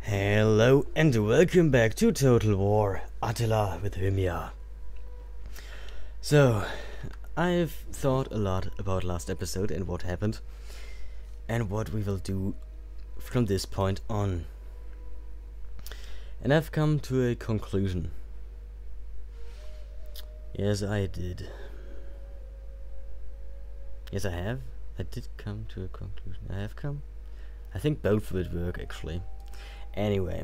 Hello and welcome back to Total War, Attila with Himyar. So, I've thought a lot about last episode and what happened, and what we will do from this point on. And I've come to a conclusion. Yes, I did. Yes, I have. I did come to a conclusion. I have come. I think both would work actually. Anyway,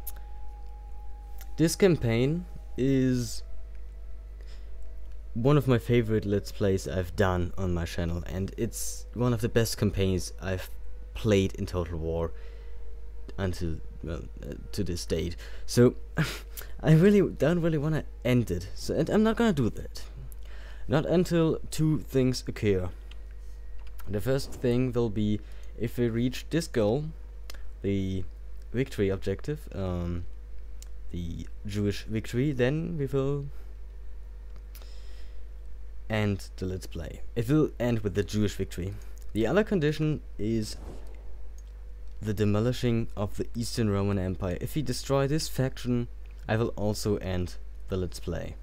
this campaign is one of my favorite Let's Plays I've done on my channel, and it's one of the best campaigns I've played in Total War until, well, to this date. So I really don't want to end it, so, and I'm not gonna do that. Not until two things occur. The first thing will be if we reach this goal, the victory objective, the Jewish victory, then we will end the Let's Play. It will end with the Jewish victory. The other condition is the demolishing of the Eastern Roman Empire. If we destroy this faction, I will also end the Let's Play.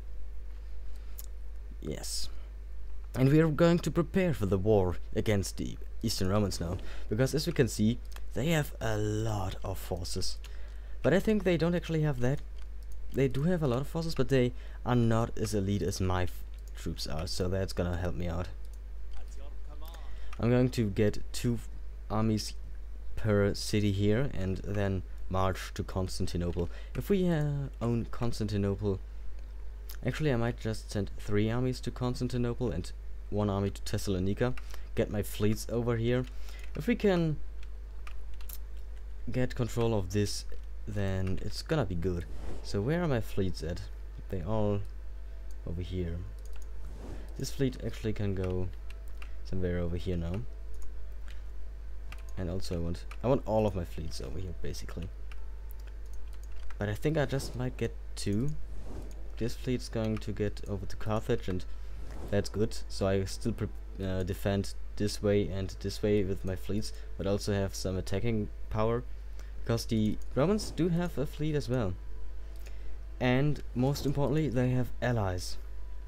Yes. And we are going to prepare for the war against the Eastern Romans now, because as we can see, they have a lot of forces. But I think they don't actually have that. They do have a lot of forces, but they are not as elite as my troops are, so that's gonna help me out. I'm going to get 2 armies per city here, and then march to Constantinople. If we own Constantinople, actually I might just send 3 armies to Constantinople and 1 army to Thessalonica, get my fleets over here. If we can get control of this, then it's gonna be good. So where are my fleets at? They all over here. This fleet actually can go somewhere over here now. And also I want all of my fleets over here basically. But I think I just might get 2. This fleet's going to get over to Carthage, and that's good. So I still defend this way and this way with my fleets, but also have some attacking power, because the Romans do have a fleet as well. And most importantly, they have allies.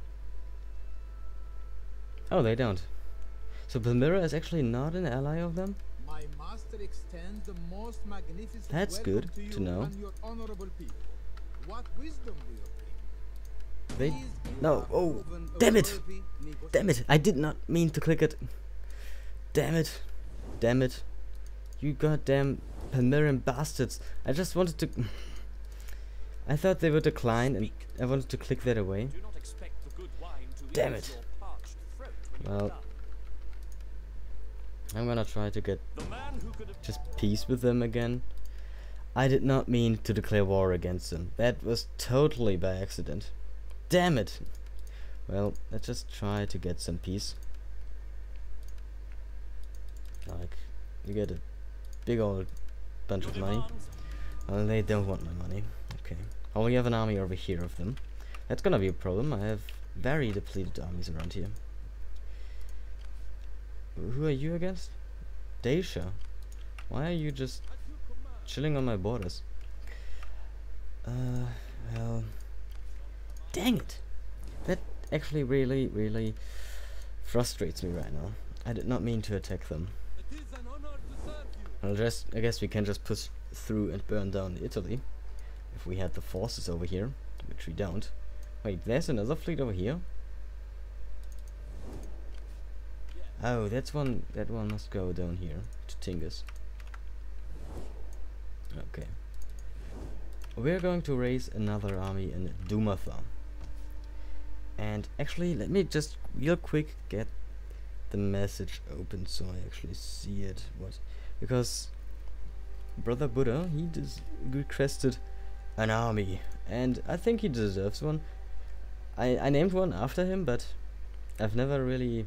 Oh, they don't. So Palmyra is actually not an ally of them? My master extends the most magnificent That's good to know. What wisdom do you bring? They no. Oh, damn it! Damn it! I did not mean to click it. Damn it! Damn it! You goddamn Palmyran bastards! I just wanted to. I thought they would decline, and I wanted to click that away. Damn it! Well, I'm gonna try to get just peace with them again. I did not mean to declare war against them. That was totally by accident. Damn it! Well, let's just try to get some peace. Like, you get a big old bunch of money. Well, they don't want my money. Okay. I only have an army over here of them. That's gonna be a problem. I have very depleted armies around here. Who are you against? Dacia. Why are you just chilling on my borders? Well, dang it! That actually really frustrates me right now. I did not mean to attack them. I guess we can just push through and burn down Italy if we had the forces over here, which we don't. Wait, there's another fleet over here. Oh, that's one. That one must go down here to Tingis. Okay. We're going to raise another army in Dumatha. And actually, let me just real quick get the message open so I actually see it. Because Brother Buddha, he just requested an army, and I think he deserves one. I named one after him, but I've never really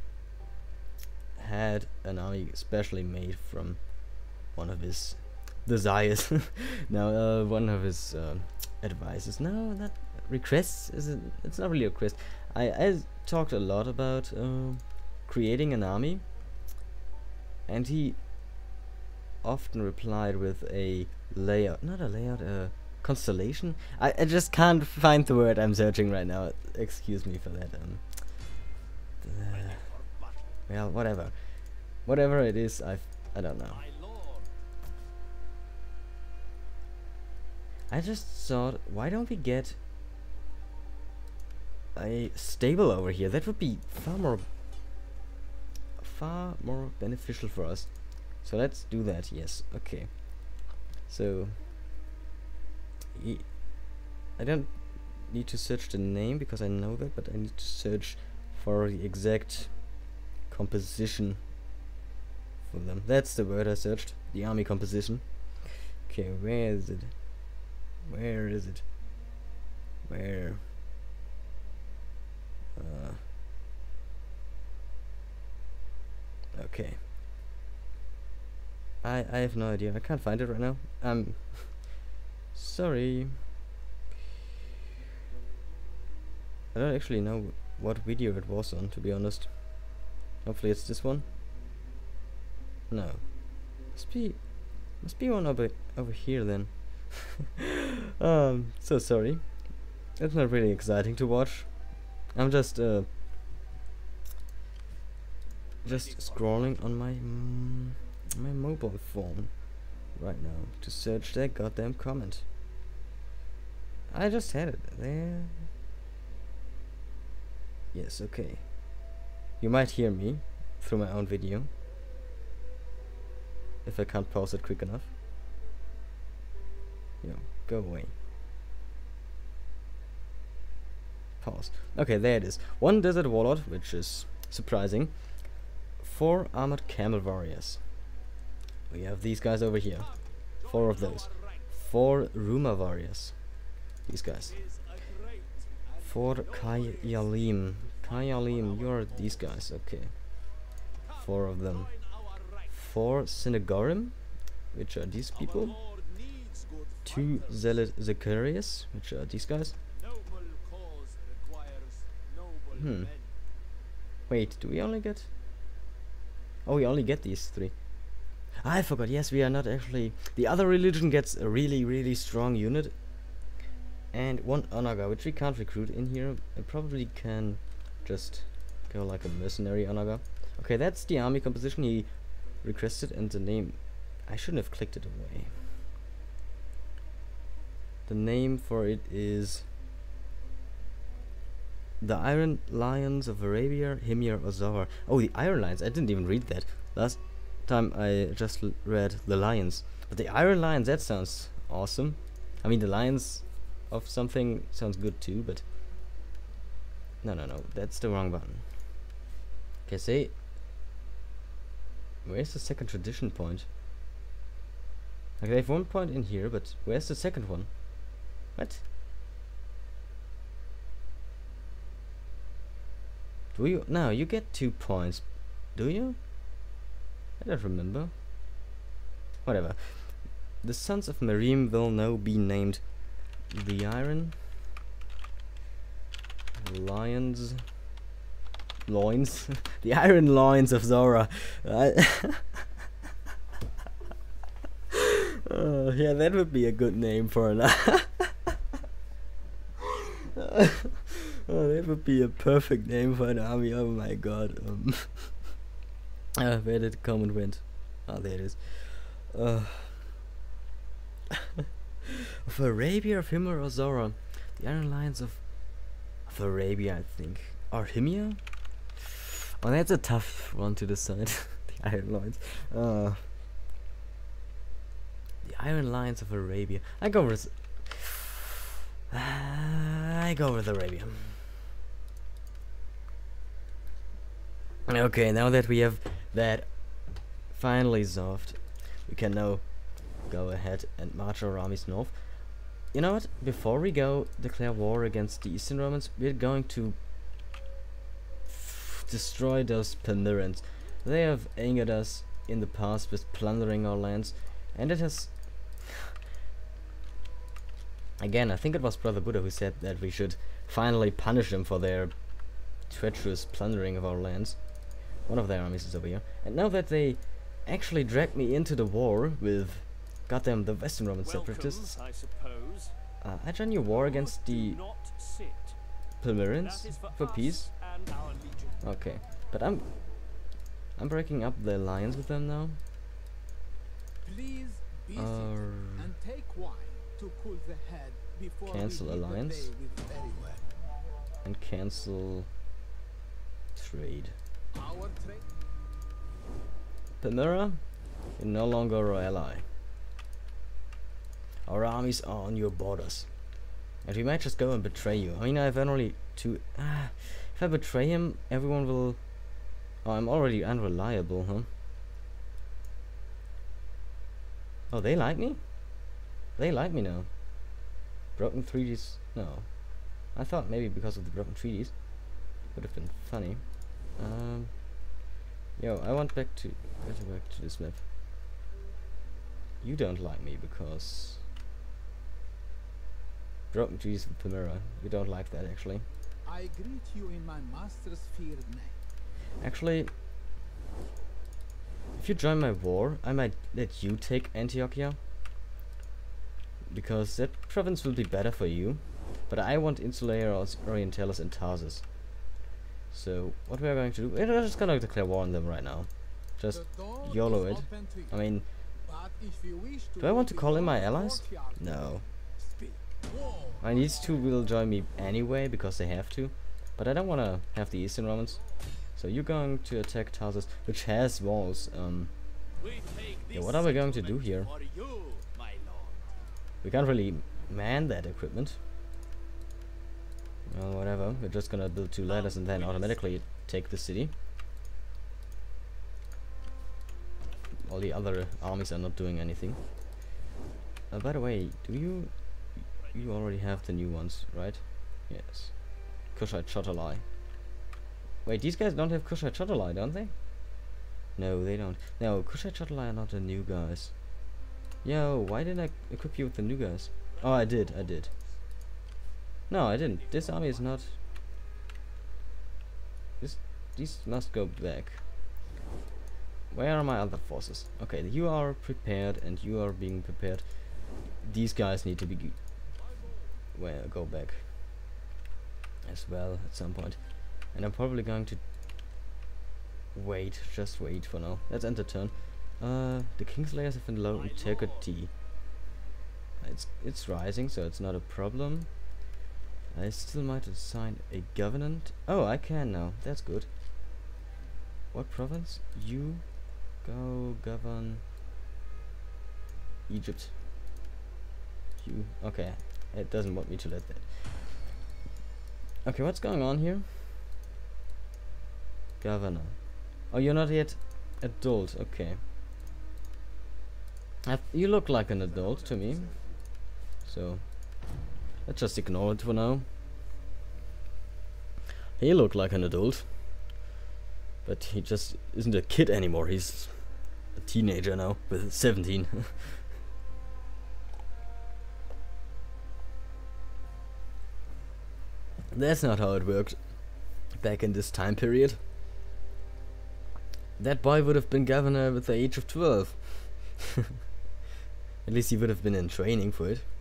had an army specially made from one of his desires. No, one of his advices. No, not requests. It's not really a request. I talked a lot about creating an army, and he often replied with a layout, not a layout, a constellation. I just can't find the word I'm searching right now. Excuse me for that. Well, whatever it is, I don't know. I just thought, why don't we get a stable over here? That would be far more beneficial for us. So let's do that. Yes, okay. So I don't need to search the name because I know that, but I need to search for the exact composition for them. That's the word I searched. The army composition. Okay, where is it? Where is it? Where? Okay. I have no idea. I can't find it right now. I'm sorry. I don't actually know what video it was on, to be honest. Hopefully it's this one. No. Must be one over here then. So sorry. It's not really exciting to watch. I'm just scrolling on my my mobile phone right now to search that goddamn comment. I just had it there. Yes, okay. You might hear me through my own video if I can't pause it quick enough. Yo, go away. Pause. Okay, there it is. 1 desert warlord, which is surprising. 4 armored camel warriors. We have these guys over here. 4 of those. 4 Ruma warriors. These guys. 4 Kayalim. Kayalim, you're these guys, okay. 4 of them. 4 Synagorim, which are these people. 2 Zealot Zacharias, which are these guys. Wait, do we only get... Oh, we only get these 3. I forgot, yes, we are not actually... The other religion gets a really strong unit. And 1 Onaga, which we can't recruit in here. I probably can just go like a mercenary Onaga. Okay, that's the army composition he requested, and the name... I shouldn't have clicked it away. The name for it is... The Iron Lions of Arabia, Himyar or Zohar. Oh, the Iron Lions, I didn't even read that. Last time I just read the Lions. But the Iron Lions, that sounds awesome. I mean, the Lions of something sounds good too, but... No, that's the wrong button. Okay, say... Where's the second tradition point? Okay, they have 1 point in here, but where's the second one? What? Do you? No, you get 2 points. Do you? I don't remember. Whatever. The sons of Merim will now be named the Iron Lions. Loins. The Iron Loins of Zora. Yeah, that would be a good name for an... Oh, that would be a perfect name for an army. Oh my god. Where did the comment went? Ah, there it is. Of Arabia, of Himyar or Zora? The Iron Lions of Arabia, I think. Or Himyar? Oh, that's a tough one to decide. The Iron Lions. The Iron Lions of Arabia. I go with Arabia. Okay, now that we have that finally solved, we can now go ahead and march our armies north. You know what? Before we go declare war against the Eastern Romans, we're going to destroy those Palmyrans. They have angered us in the past with plundering our lands, and it has... Again, I think it was Brother Buddha who said that we should finally punish them for their treacherous plundering of our lands. One of their armies is over here. And now that they actually dragged me into the war with, goddamn, the Western Roman separatists. I suppose. I joined your war against the Do not sit. Palmyrans That is for us peace. and our legion. Okay, but I'm breaking up the alliance with them now. Please be seated and take wine to cool the head before Cancel we begin the alliance. day with very well. And cancel trade. Our trade. Palmyra, you're no longer our ally. Our armies are on your borders. And we might just go and betray you. I mean, I have only two... if I betray him, everyone will... Oh, I'm already unreliable, huh? Oh, they like me? They like me now. Broken treaties? No. I thought maybe because of the broken treaties. Would have been funny. Yo, I want back to... back to this map. You don't like me because... Broken treaties with Palmyra. You don't like that, actually. I greet you in my master's feared name. Actually, if you join my war, I might let you take Antiochia. Because that province will be better for you. But I want Insulae, Orientalis and Tarsus. So, what we are going to do... We're just gonna declare war on them right now. Just The door YOLO is it. open to you, I mean, but if you wish to do I want to go call in my beyond the allies? courtyard, No. speak. War. I mean, these two will join me anyway, because they have to. But I don't want to have the Eastern Romans. So you're going to attack Tarsus, which has walls. Yeah, what are we going to do here? We can't really man that equipment. Well, whatever. We're just gonna build 2 ladders and then automatically take the city. All the other armies are not doing anything. By the way, do you... You already have the new ones, right? Yes. Kushite Chotalai. Wait, these guys don't have Kushite Chotalai, don't they? No, they don't. No, Kushite Chotalai are not the new guys. Yo, why didn't I equip you with the new guys? Oh, I did. No, I didn't. This army is not... These must go back. Where are my other forces? Okay, you are prepared and you are being prepared. These guys need to be... go back as well at some point. And I'm probably going to just wait for now. Let's end the turn. The Kingslayers have been low integrity. It's rising, so it's not a problem. I still might assign a governant. Oh, I can now. That's good. What province? You go govern Egypt. You okay. It doesn't want me to let that. Okay, what's going on here? Governor. Oh, you're not yet adult. Okay. You look like an adult to me. So, let's just ignore it for now. He looked like an adult. But he just isn't a kid anymore. He's a teenager now, with 17. That's not how it worked back in this time period. That boy would have been governor with the age of 12. At least he would have been in training for it.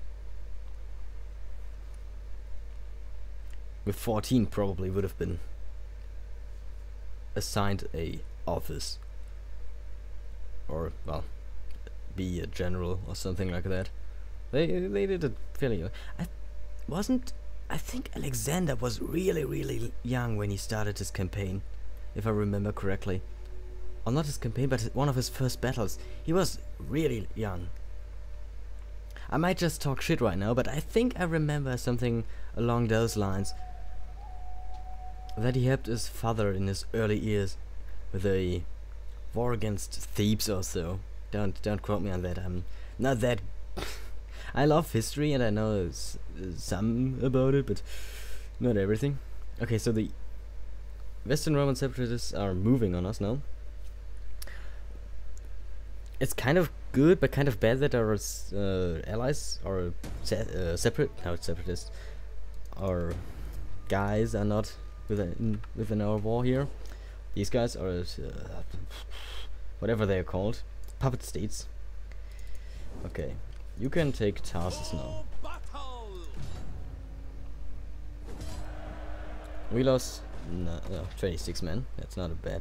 With 14 probably would have been assigned a office. Or, well, be a general or something like that. They did it fairly young. I think Alexander was really young when he started his campaign, if I remember correctly. Or not his campaign, but one of his first battles. He was really young. I might just talk shit right now, but I think I remember something along those lines. That he helped his father in his early years with a war against Thebes or so. Don't quote me on that. I'm not that... I love history and I know some about it, but not everything. Okay, so the Western Roman separatists are moving on us now. It's kind of good, but kind of bad that our allies or separatists or guys are not within our war here. These guys are whatever they are called, puppet states. Okay, you can take Tarsus now. We lost no, 26 men. That's not a bad.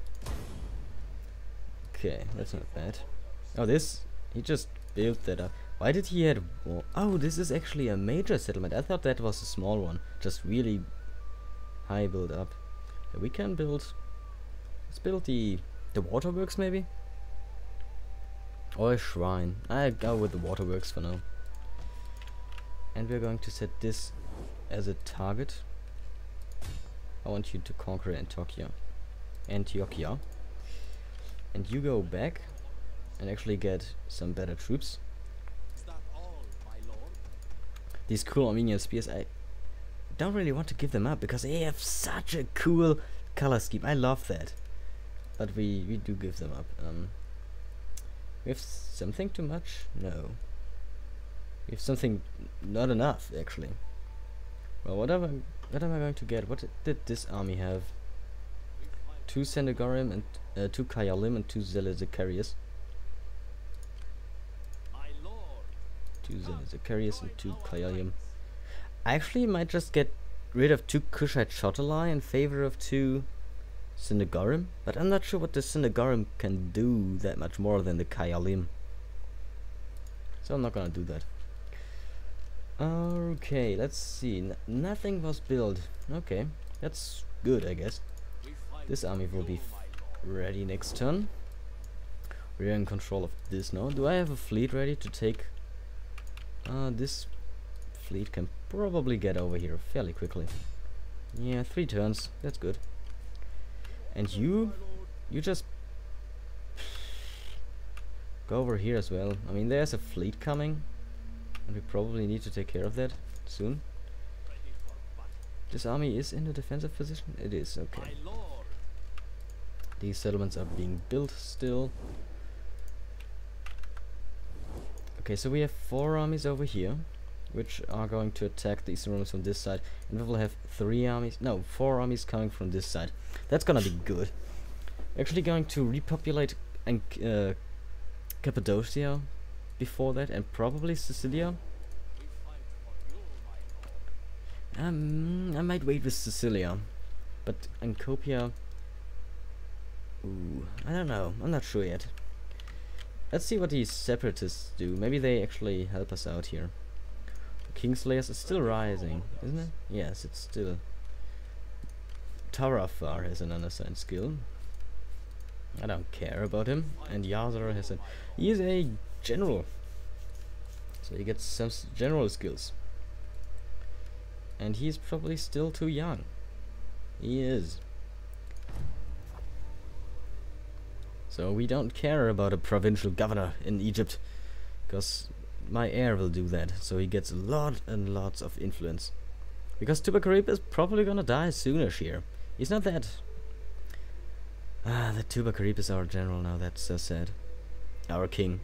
Okay, that's not bad. Oh, this he just built that up. Why did he have war? Oh, this is actually a major settlement. I thought that was a small one, just really high build up. Okay, we can build. Let's build the waterworks maybe, or a shrine. I go with the waterworks for now. And we're going to set this as a target. I want you to conquer Antiochia. And you go back and actually get some better troops. These cool Armenian spears, I don't really want to give them up because they have such a cool color scheme. I love that. But we do give them up. We have something too much? No. We have something not enough, actually. Well, what am I going to get? What did this army have? 2 Senegorim and 2 Kayalim and 2 Zelezakarias. 2 Zelezakarias and 2 Kayalim. I actually might just get rid of 2 Kushite Shotalai in favor of 2 Senegorim, but I'm not sure what the Senegorim can do that much more than the Kayalim. So I'm not gonna do that. Okay, let's see. Nothing was built. Okay, that's good, I guess. This army will be ready next turn. We're in control of this now. Do I have a fleet ready to take? This fleet can probably get over here fairly quickly. Yeah, 3 turns. That's good. And you just go over here as well. I mean, there's a fleet coming, and we probably need to take care of that soon. This army is in a defensive position. It is, okay. These settlements are being built still. Okay, so we have 4 armies over here, which are going to attack the Eastern Romans from this side, and we will have 4 armies coming from this side. That's gonna be good. Actually going to repopulate and Cappadocia before that, and probably Sicilia. I might wait with Sicilia, but Ancopia. Ooh, I don't know. I'm not sure yet. Let's see what these separatists do. Maybe they actually help us out here. Kingslayers is still rising, isn't it? Yes, it's still. Tarafar has an unassigned skill. I don't care about him. And Yazar has a. He is a general, so he gets some general skills. And he's probably still too young. He is. So we don't care about a provincial governor in Egypt, because my heir will do that. So he gets a lot and lots of influence. Because Tubakarib is probably gonna die soonish here. He's not that. The Tubakarib is our general now. That's so sad. Our king.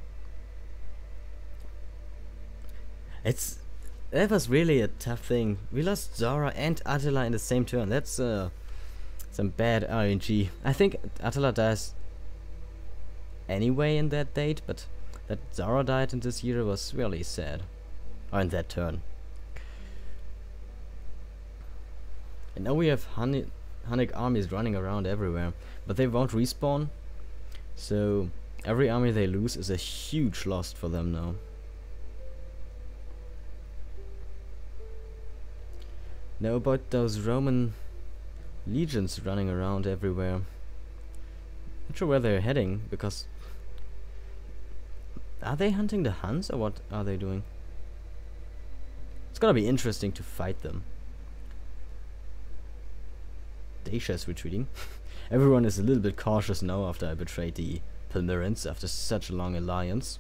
That was really a tough thing. We lost Zara and Attila in the same turn. That's some bad RNG. I think Attila dies anyway in that date, but that Zara died in this year was really sad. Or in that turn. And now we have Hunnic armies running around everywhere, but they won't respawn. So every army they lose is a huge loss for them now. Now about those Roman legions running around everywhere. Not sure where they're heading, because are they hunting the Huns or what are they doing? It's gonna be interesting to fight them. Dacia's retreating. Everyone is a little bit cautious now after I betrayed the Palmyrans after such a long alliance.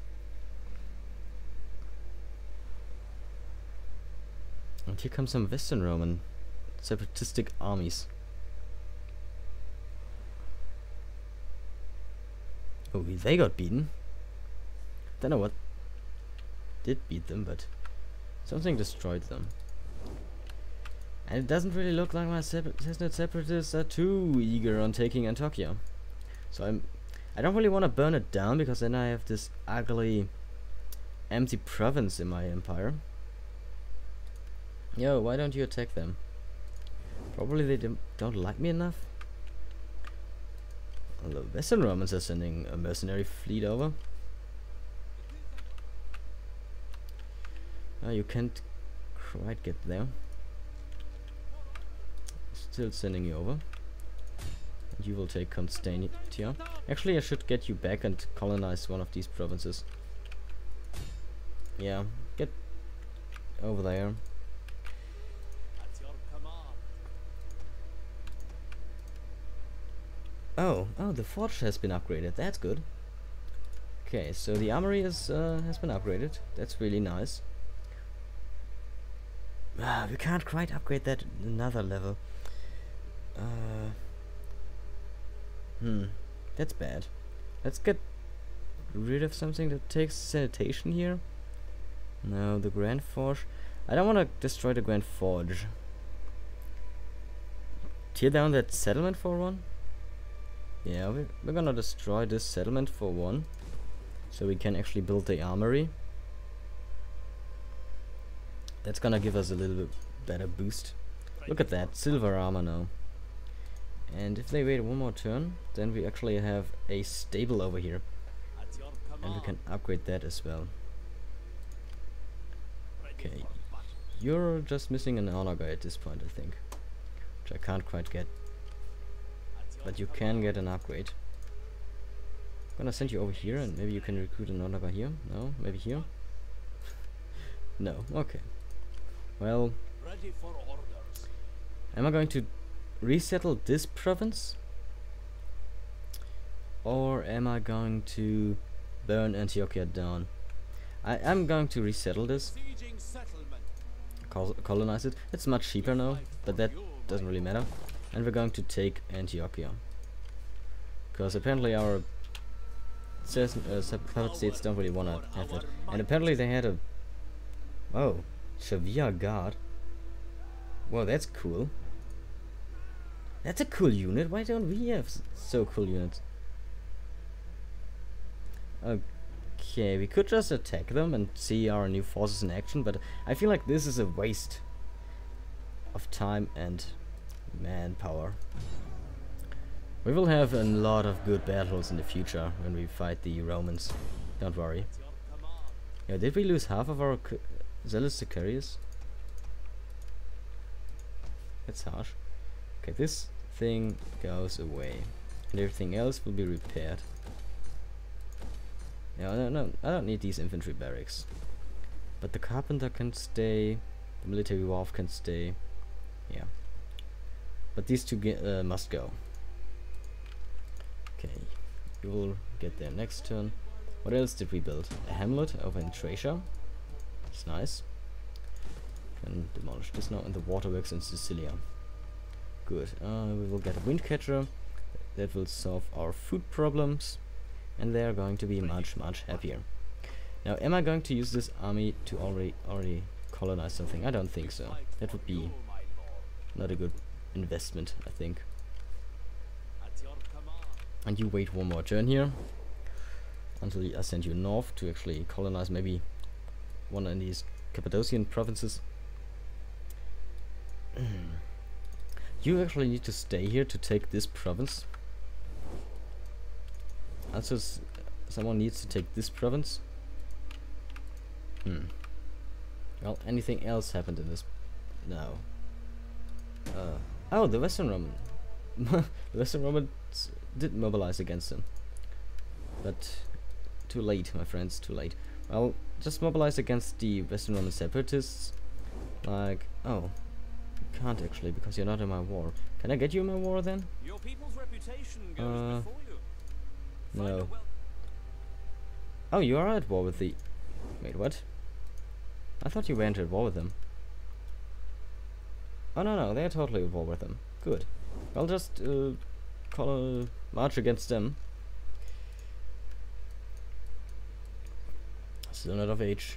And here come some Western Roman separatistic armies. Oh, they got beaten. Don't know what did beat them, but something destroyed them. And it doesn't really look like my separatists are too eager on taking Antiochia. So I don't really want to burn it down because then I have this ugly empty province in my empire. Yo, why don't you attack them? Probably they don't like me enough. Well, the Western Romans are sending a mercenary fleet over. You can't quite get there. Still sending you over. And you will take Constantia. Actually, I should get you back and colonize one of these provinces. Yeah, get over there. At your command. Oh, the forge has been upgraded. That's good. Okay, so the armory is has been upgraded. That's really nice. We can't quite upgrade that another level. That's bad. Let's get rid of something that takes sanitation here. No, the Grand Forge. I don't want to destroy the Grand Forge. Tear down that settlement for one? Yeah, we're gonna destroy this settlement for one. So we can actually build the armory. That's gonna give us a little bit better boost. Look at that, silver armor now. And if they wait one more turn, then we actually have a stable over here. At your command. And we can upgrade that as well. Okay, you're just missing an honor guy at this point, I think. Which I can't quite get. But you can get an upgrade. I'm gonna send you over here and maybe you can recruit an honor guy here. No? Maybe here? No, okay. Well, Ready for orders. am I going to resettle this province? Or am I going to burn Antiochia down? I'm going to resettle this. Sieging settlement. Colonize it. It's much cheaper now, but that doesn't really matter. And we're going to take Antiochia. Because apparently our puppet states don't really want to have that. And apparently they had a... Oh, Shavia Guard. Well, that's cool. That's a cool unit. Why don't we have so cool units? Okay, we could just attack them and see our new forces in action, but I feel like this is a waste of time and manpower. We will have a lot of good battles in the future when we fight the Romans. Don't worry. At your command. Yeah, did we lose half of our zealous Sicarius? That's harsh. Okay, this thing goes away, and everything else will be repaired. Yeah, no, I don't need these infantry barracks. But the carpenter can stay, the military wharf can stay. Yeah. But these two must go. Okay, we will get there next turn. What else did we build? A hamlet over in Thracia. It's nice. Can demolish this now, and the waterworks in Sicilia. Good. We will get a wind catcher. That will solve our food problems. And they are going to be much happier. Now, am I going to use this army to already colonize something? I don't think so. That would be not a good investment, I think. At your command. And you wait one more turn here until I send you north to actually colonize maybe one of these Cappadocian provinces. You actually need to stay here to take this province. Also, someone needs to take this province. Well, anything else happened in this? No. Oh, the Western Roman. The Western Romans did mobilize against them. But too late, my friends, too late. Well, just mobilize against the Western Roman separatists. Like, oh, you can't actually because you're not in my war. Can I get you in my war then? Your people's reputation goes before you. No. Oh, you are at war with the... Wait, what? I thought you went at war with them. Oh, no, they're totally at war with them. Good. I'll just march against them. Still not of age.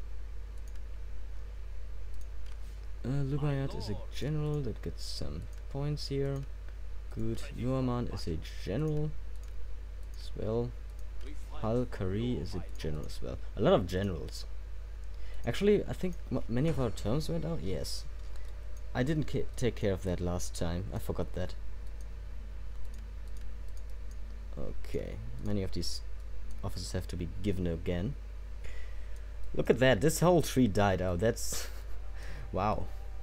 Lubayat is a general that gets some points here. Good. Nuaman is a general. as well. We fight Halkari for is a my general as well. A lot of generals. Actually, I think many of our terms went out. Yes. I didn't take care of that last time. I forgot that. Okay. Many of these officers have to be given again. Look at that. This whole tree died out. That's... wow.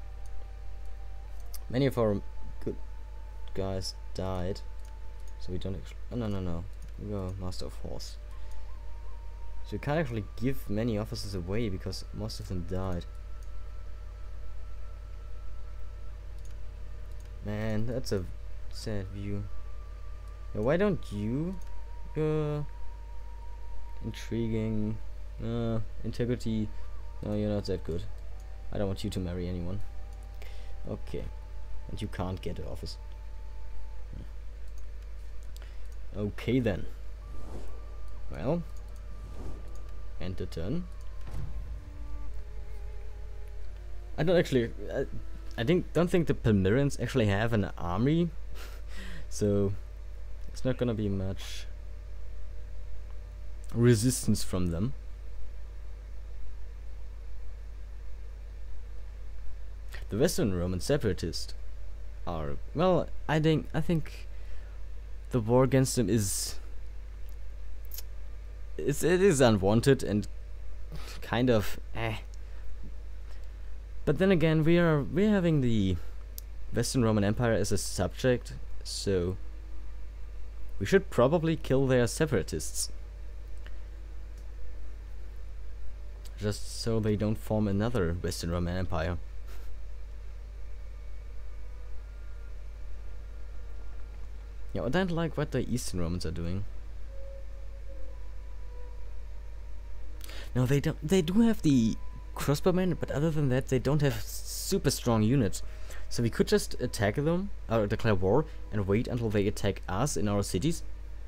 Many of our good guys died. So we don't actually... oh, no. We go Master of Horse. So you can't actually give many officers away because most of them died. Man, that's a sad view. Now, why don't you... intriguing... integrity... no, you're not that good. I don't want you to marry anyone. Okay. And you can't get the office. Okay then. Well... end the turn. I don't actually... don't think the Palmyrans actually have an army. So... it's not gonna be much... resistance from them. The Western Roman separatists are... well, I think the war against them is... it is unwanted and kind of but then again we're having the Western Roman Empire as a subject, so we should probably kill their separatists just so they don't form another Western Roman Empire. Yeah, I don't like what the Eastern Romans are doing. No, they don't. They do have the crossbowmen, but other than that, they don't have super strong units. So we could just attack them, or declare war, and wait until they attack us in our cities.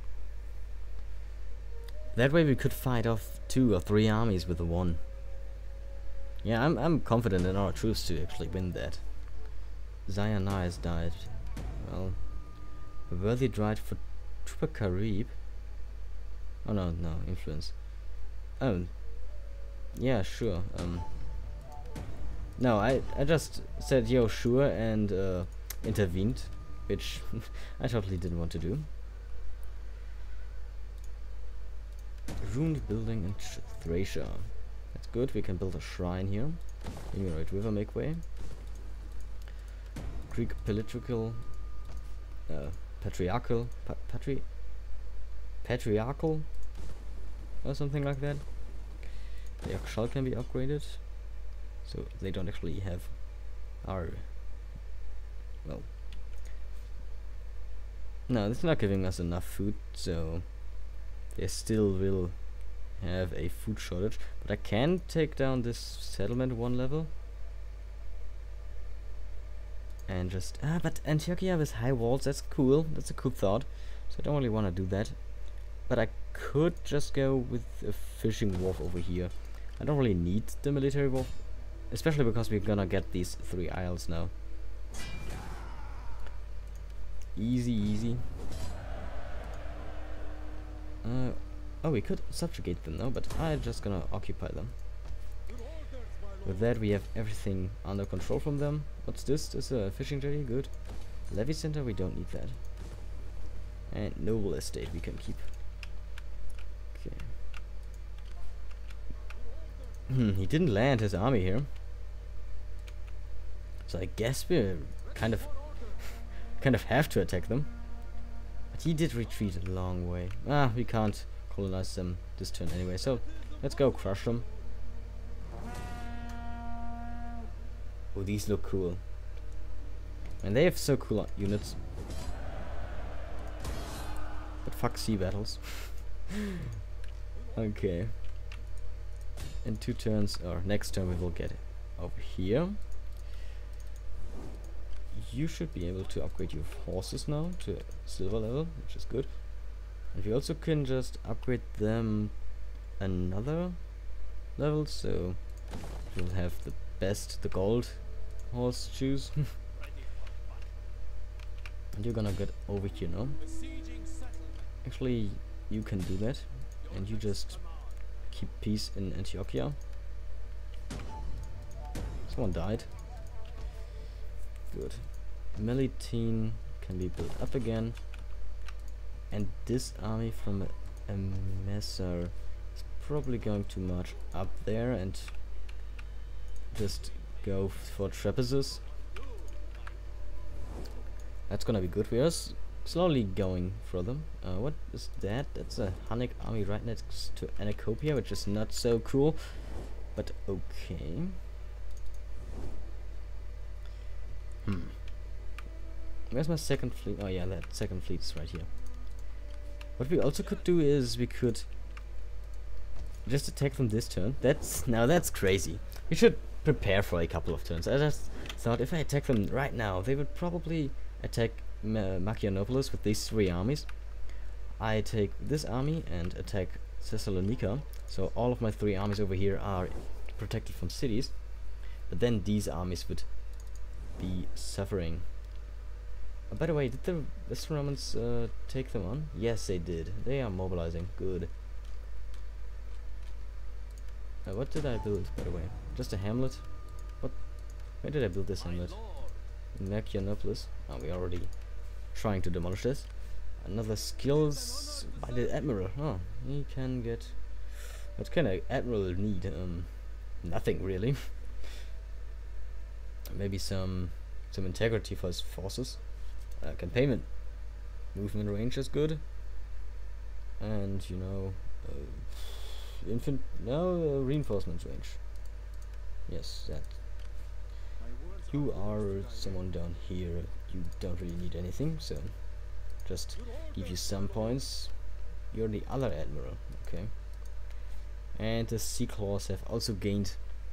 That way we could fight off 2 or 3 armies with the one. Yeah, I'm confident in our troops to actually win that. Zayana has died. Well, a worthy drive for Trooper Karib. Oh no, influence. Oh. Yeah, sure. No, I just said yo sure and intervened, which I totally didn't want to do. Ruined building in Thracia. That's good, we can build a shrine here. Himyar River make way. Greek political patriarchal or something like that. The Yakshal can be upgraded, so they don't actually have our... well... no, it's not giving us enough food, so they still will have a food shortage. But I can take down this settlement 1 level. And just... but Antiochia with high walls, that's cool, that's a cool thought. So I don't really want to do that. But I could just go with a fishing wharf over here. I don't really need the military wharf, especially because we're gonna get these 3 isles now. Easy. Oh, we could subjugate them now, but I'm just gonna occupy them. With that, we have everything under control from them. What's this? This is a fishing jetty, good. Levy center, we don't need that. And noble estate we can keep. Okay. He didn't land his army here. So I guess we're kind of have to attack them. But he did retreat a long way. We can't colonize them this turn anyway, so let's go crush them. Oh, these look cool. And they have so cool units. But fuck sea battles. Okay. In 2 turns, or next turn we will get over here. You should be able to upgrade your horses now to silver level, which is good. And we also can just upgrade them another level, so we'll have the gold horse choose. And you're gonna get over here now. Actually, you can do that, and you just keep peace in Antiochia. Someone died. Good. Melitene can be built up again, and this army from Emessar is probably going to march up there and just go for trapezus. That's gonna be good. We are slowly going for them. What is that? That's a Hunnic army right next to Anacopia, which is not so cool, but okay. Where's my second fleet? Oh yeah, that second fleet is right here. What we also could do is we could just attack them this turn. That's crazy. We should prepare for a couple of turns. I just thought if I attack them right now, they would probably attack Machianopolis with these 3 armies. I take this army and attack Thessalonica, so all of my 3 armies over here are protected from cities, but then these armies would be suffering. By the way, did the Western Romans take them on? Yes, they did. They are mobilizing. Good. What did I build, by the way? Just a hamlet? What? Where did I build this hamlet? In Machianopolis. Oh, we're already trying to demolish this. Another skills by the admiral. Oh, he can get... What kind of admiral need? Nothing really. Maybe some integrity for his forces. Campaign movement range is good, and you know, reinforcement range. Yes, that. You are someone down here. You don't really need anything, so just give you some points. You're the other admiral, okay? And the sea claws have also gained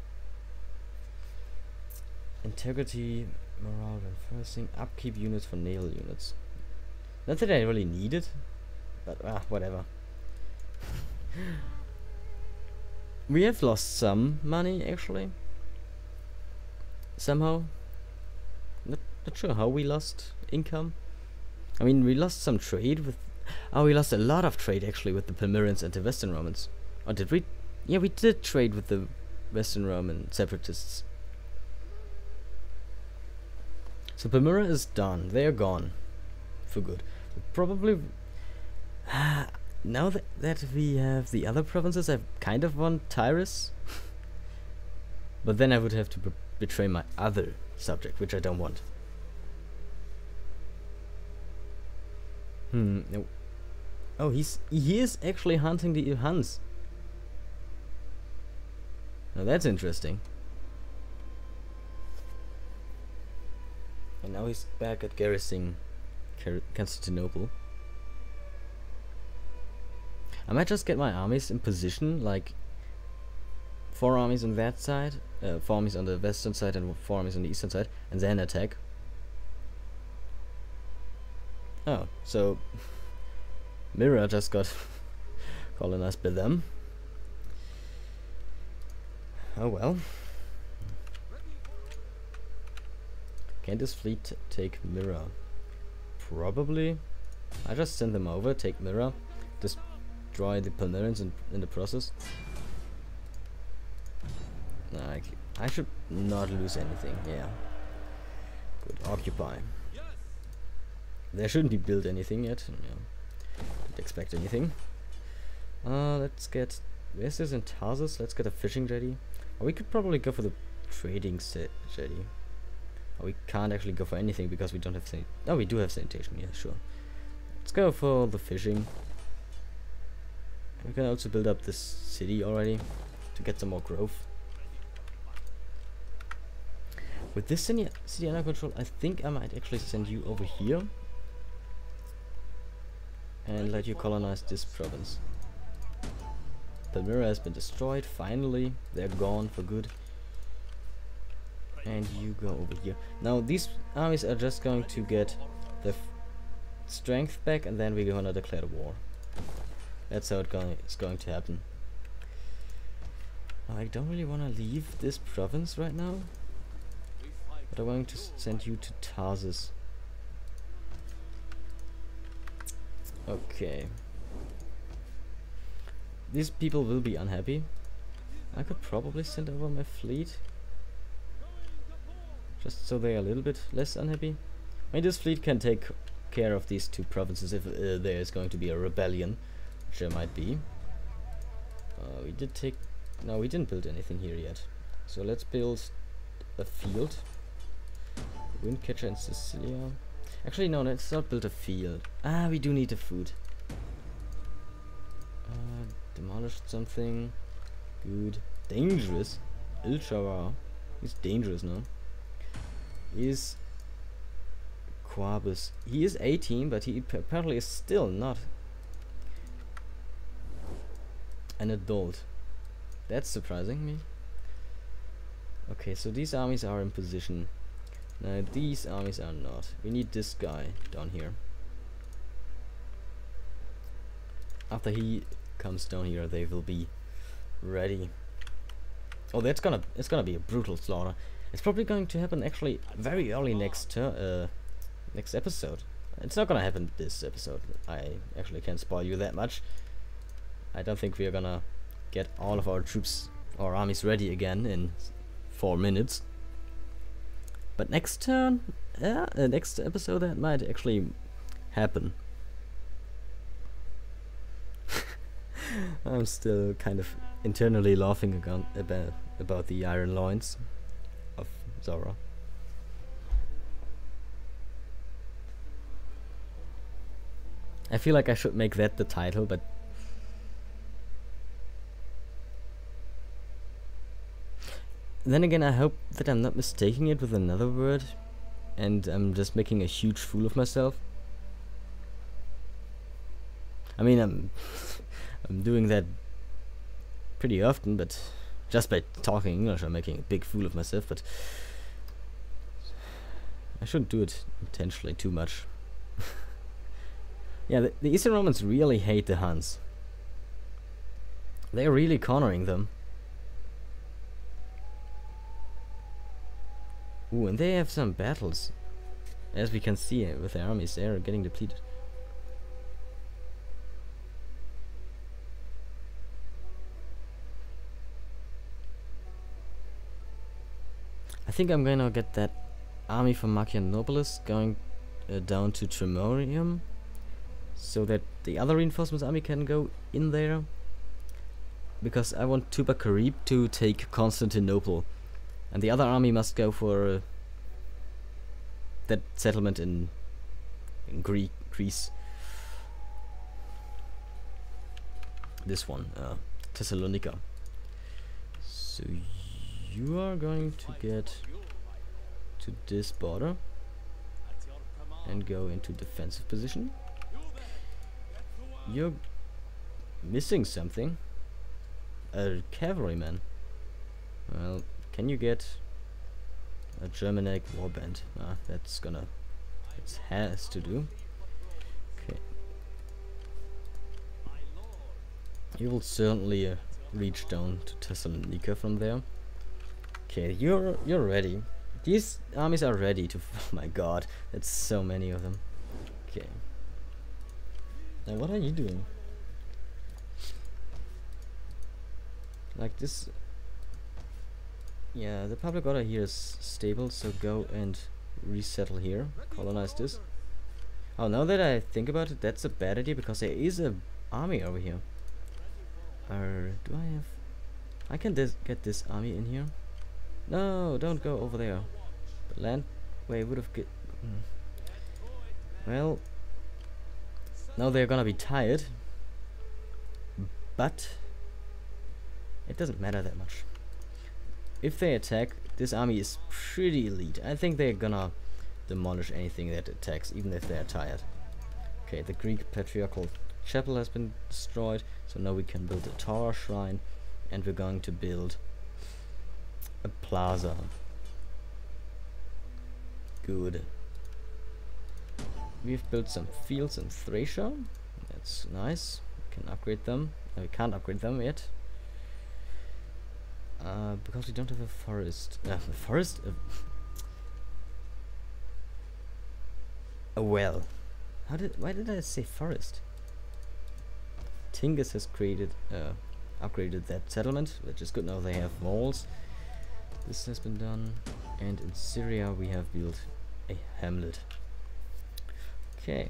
integrity, morale reinforcing, upkeep units for naval units. Not that I really need it, but whatever. We have lost some money actually. Somehow. Not sure how we lost income. I mean, we lost some trade with... Oh, we lost a lot of trade actually with the Palmyrans and the Western Romans. Or did we? Yeah, we did trade with the Western Roman separatists. So Palmyra is done. They are gone for good. Probably now that we have the other provinces, I kind of want Tyrus, but then I would have to betray my other subject, which I don't want. No. Oh, he is actually hunting the Huns. Now that's interesting. And now he's back at garrisoning Constantinople. I might just get my armies in position, like 4 armies on that side, 4 armies on the western side and 4 armies on the eastern side, and then attack. Oh, so Myra just got colonized by them. Oh well. Can this fleet take Myra? Probably. I just send them over, take Myra, destroy the Palmyrans in the process. I should not lose anything, yeah. Good, occupy. There shouldn't be built anything yet. Yeah. Didn't expect anything. Let's get... Where's this in Tarsus? Let's get a fishing jetty. Or we could probably go for the trading jetty. Oh, we can't actually go for anything because we don't have oh, we do have sanitation, yeah, sure. Let's go for the fishing. We can also build up this city already to get some more growth. With this city under control, I think I might actually send you over here and let you colonize this province. Palmyra has been destroyed, finally. They're gone for good. And you go over here. Now these armies are just going to get the strength back, and then we're gonna declare the war. That's how it's going to happen. I don't really want to leave this province right now, but I'm going to send you to Tarsus. Okay. these people will be unhappy. I could probably send over my fleet, just so they are a little bit less unhappy. I mean, this fleet can take care of these two provinces if there is going to be a rebellion, which there might be. We did take... No, we didn't build anything here yet. So let's build a field. Windcatcher in Sicilia. Actually, no, let's not build a field. Ah, we do need the food. Demolished something. Good. Dangerous. Ilchara. He's dangerous now. Is Quabus. He is 18, but he apparently is still not an adult. That's surprising me. Okay, so these armies are in position. Now these armies are not. We need this guy down here. After he comes down here, they will be ready. Oh, it's gonna be a brutal slaughter. It's probably going to happen actually very early next episode. It's not gonna happen this episode. I actually can't spoil you that much. I don't think we are gonna get all of our troops or armies ready again in 4 minutes. But next turn, next episode, that might actually happen. I'm still kind of internally laughing about the Iron Loins of Zora. I feel like I should make that the title, but then again, I hope that I'm not mistaking it with another word and I'm just making a huge fool of myself. I mean, I'm doing that pretty often, but just by talking English I'm making a big fool of myself, but I shouldn't do it intentionally too much. Yeah, the Eastern Romans really hate the Huns. They're really cornering them. Ooh, and they have some battles. As we can see with their armies, they are getting depleted. I think I'm gonna get that army from Marcianopolis going down to Tremorium, so that the other reinforcements army can go in there. Because I want Tuba Karib to take Constantinople. And the other army must go for that settlement in Greece. This one, Thessalonica. So you are going to get to this border and go into defensive position. You're missing something. A cavalryman. Well, can you get a Germanic warband? That's gonna... it has to do. Okay. You will certainly reach down to Thessalonica from there. Okay, you're ready. These armies are ready to... oh my god, that's so many of them. Okay. Now what are you doing? Like this... yeah, the public order here is stable, so go and resettle here. Colonize this. Oh, now that I think about it, that's a bad idea, because there is a army over here. Do I have... I can get this army in here. No, don't go over there. The land... wait, would have get... well... now they're gonna be tired. But... it doesn't matter that much. If they attack, this army is pretty elite. I think they're gonna demolish anything that attacks, even if they're tired. Okay, the Greek patriarchal chapel has been destroyed, so now we can build a Taurus shrine, and we're going to build a plaza. Good. We've built some fields in Thracia. That's nice. We can upgrade them. No, we can't upgrade them yet. Because we don't have a forest. A forest? A well. Why did I say forest? Tingis has created, upgraded that settlement, which is good. Now they have walls. This has been done, and in Syria we have built a hamlet. Okay.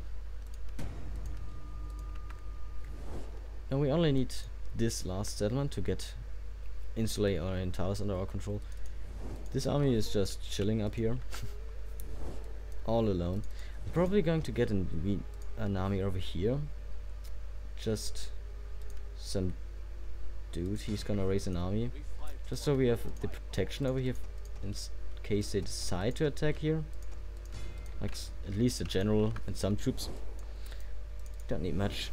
Now we only need this last settlement to get Insulae or Orientalis under our control. This army is just chilling up here, all alone. I'm probably going to get an army over here. Just some dude, he's gonna raise an army. Just so we have the protection over here in case they decide to attack here. Like at least a general and some troops. Don't need much.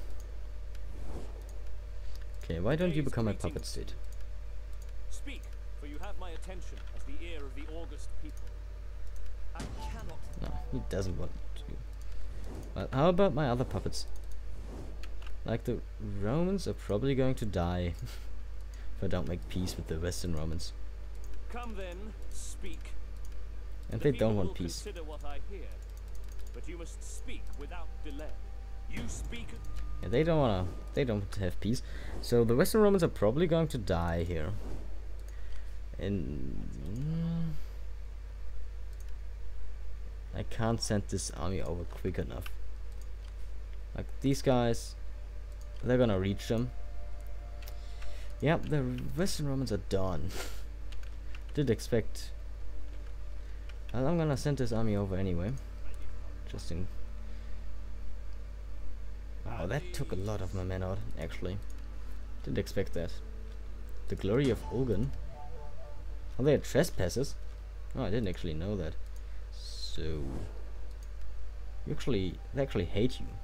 Okay, why don't you become a puppet state? Speak, for you have my attention as the ear of the august people. I cannot. No, he doesn't want to. Well, how about my other puppets? Like the Romans are probably going to die if I don't make peace with the Western Romans. Come then, speak. And The they don't people want will peace. Consider what I hear, but you must speak without delay. You speak. Yeah, they don't have peace. So the Western Romans are probably going to die here. And I can't send this army over quick enough. Like these guys, they're gonna reach them. Yeah, the Western Romans are done. Did expect. Well, I'm gonna send this army over anyway. Just in. Wow, that took a lot of my men out, actually. Didn't expect that. The glory of Ogun. Are they trespassers? Oh, I didn't actually know that. So they actually hate you.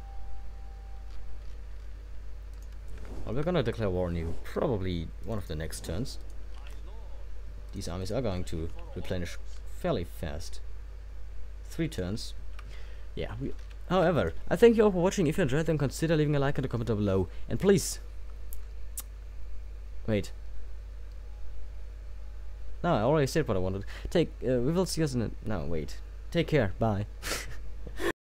Well, we're gonna declare war on you probably one of the next turns. These armies are going to replenish fairly fast. 3 turns. Yeah. However, I thank you all for watching. If you enjoyed, then consider leaving a like and a comment down below. And please, wait. No, I already said what I wanted. We will see us in a. No, wait. Take care. Bye.